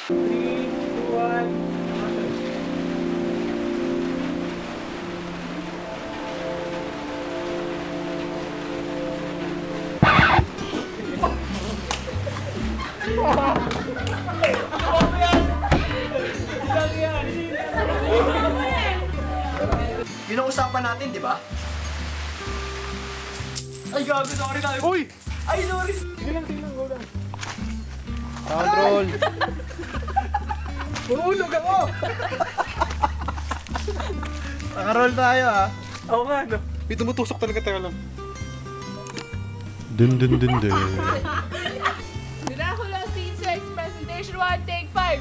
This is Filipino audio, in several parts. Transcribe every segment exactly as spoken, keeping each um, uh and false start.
three, two, one. Yun ang usapan natin, di ba? Ay, gago, sorry tayo. Uy! Ay, sorry. Sige lang, sige lang, go lang. Control. Mahulog ako! Nakaroll tayo ah. Oo nga, no? May tumutusok talaga tayo lang. Dun dun dun dun. Dracula Scene six, Presentation one, Take five.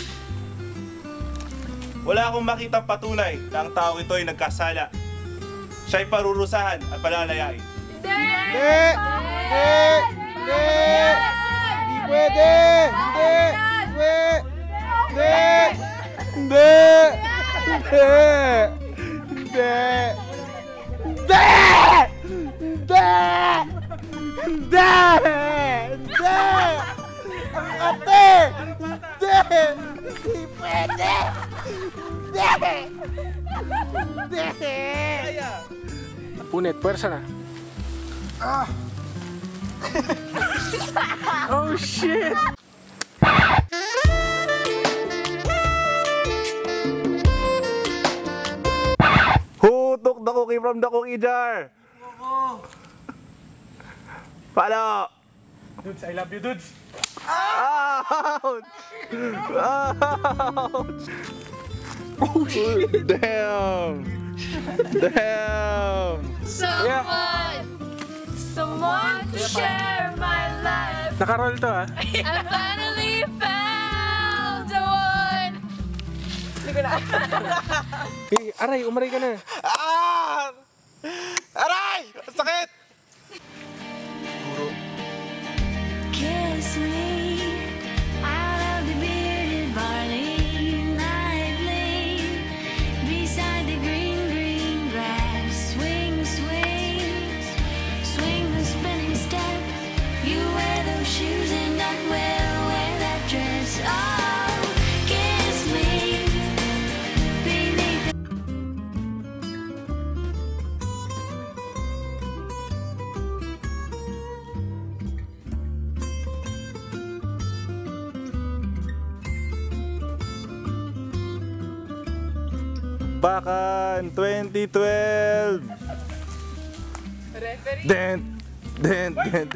Wala akong makitang patunay na ang taong ito ay nagkasala. Siya'y parurusahan at palalayain. Hindi! Hindi! Hindi! Hindi! Hindi pwede! Hindi! Hindi! Hindi! Hindi! Hindi! Hindi! Hindi! Hindi! Hindi! Hindi! Ang ate! Hindi! Hindi pwede! Hindi! Hindi! Punit, pwersa na. Ah! Oh shit! Who took the cookie from the cookie jar? Palo! Dudes, I love you, dudes! Ouch! Ouch! Oh shit! Damn! Damn! Someone! Someone to share my life. Nakaroll to ah. I finally found the one. Hindi ko na. Hey, aray, umaray ka na. Ah! Aray! Sakit! Kiss me out of the bearded barley night lane beside the green, green grass. Swing, swing, swing the spinning step. You wear those shoes and I will wear that dress. Oh, kiss me beneath the Bakan twenty twelve! Referee? Dent! Dent! Dent!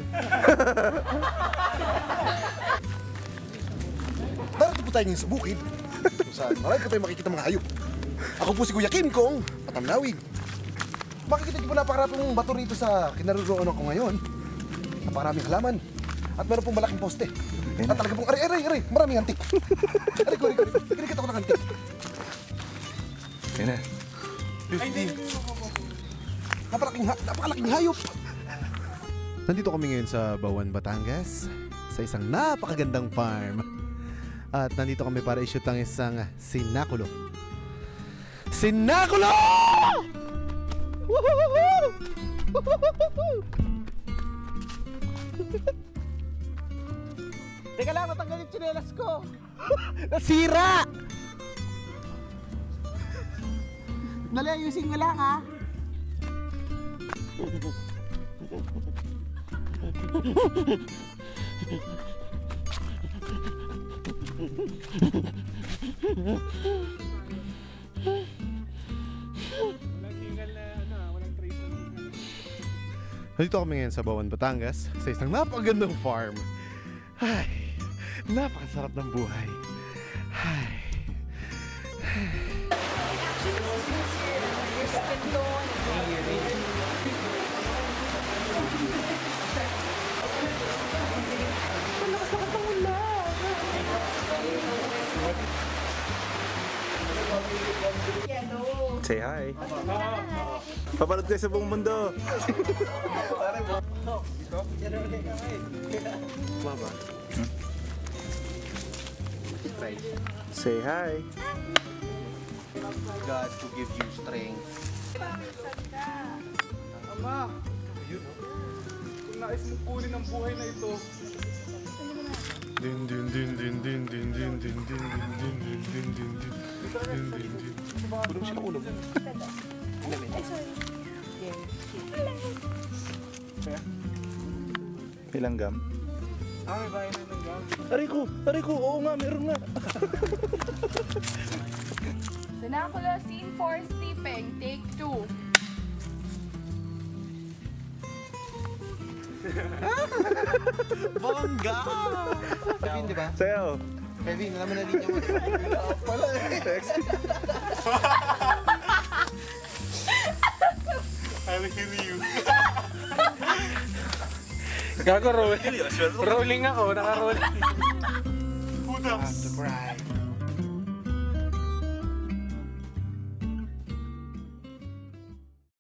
Darating po tayo ngayon sa bukid. Kung saan marami po tayo makikita mga hayop. Ako po si Kuya Kim Kong, Patamnawin. Makikita niyo po napakaraming bato rito sa kinaroroonan ko ngayon. Napakaraming halaman. At meron pong malaking poste. At talaga pong, aray, aray, aray, maraming antik. Aray ko, aray ko, kinikita ko ng antik. Yan na. fifty. Napakalaking, ha napakalaking hayop. Nandito kami ngayon sa Bawan, Batangas, sa isang napakagandang farm. At nandito kami para i-shoot ang isang sinakulo. Sinakulo! Woohoo! Teka lang, natanggal yung tsinelas ko. Nasira! Dali, ayusin mo lang ha. Walang hingal na, ano ah, walang trace ng hingal. Nandito kami ngayon sa Bawan, Batangas, sa isang napakagandang farm. Ay, napakasarap ng buhay. Ay. Say hi. Papanood kayo sa buong mundo. Mama. Say hi. God to give you strength. Ama! Ayun, oh. Kung nais mong kunin ang buhay na ito, Din din din din din din din din din din din din din din din din din din. Bulong siya ulo mo. Ilang gam? Ah, may bahay na ng gam. Aray ko! Aray ko! Oo nga, meron nga! Sinakula scene four sleeping. Take two. Bongga! Kevin, di ba? Sayo! Kevin, alam mo na linya mo, di ba? Pala eh. I hear you. Gago, roll. Rolling ako, naka-roll. Who knows? Cry.